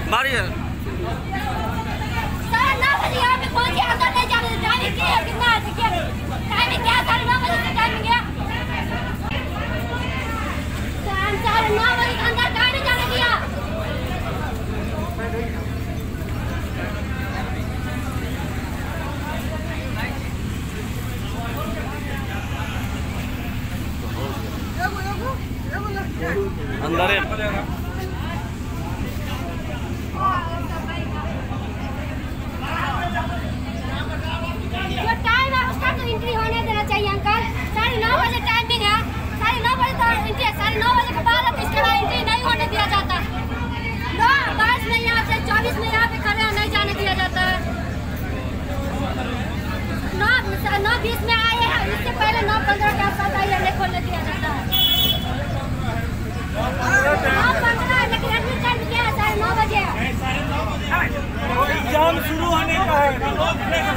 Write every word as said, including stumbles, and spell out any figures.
मारिए। साढ़े नौ बजे यहाँ पे पहुँचे, अंदर नहीं जाने देते। टाइमिंग क्या है, कितना है देखिए, टाइमिंग क्या है, साढ़े नौ बजे से टाइमिंग है। साढ़े नौ बजे के अंदर कहीं नहीं जाने दिया। अंदर है। जो टाइम है उसका तो एंट्री होने देना चाहिए अंकल। साढ़े नौ बजे टाइमिंग है, साढ़े नौ बजे तो एंट्री है, साढ़े नौ बजे के बाद अब इसके बाद एंट्री नहीं होने दिया जाता। नौ बाईस में यहाँ से चौबीस में यहाँ पे खड़े हैं, नहीं जाने दिया जाता है। नौ नौ बीस में आए हैं, इससे पहले नौ पंद्रह के आसपास आइए, नहीं खोलने दिया जाता है। नौ पंद्रह लेकिन एडमिट टाइम क्या है, साढ़े नौ बजे। एग्जाम शुरू होने का है।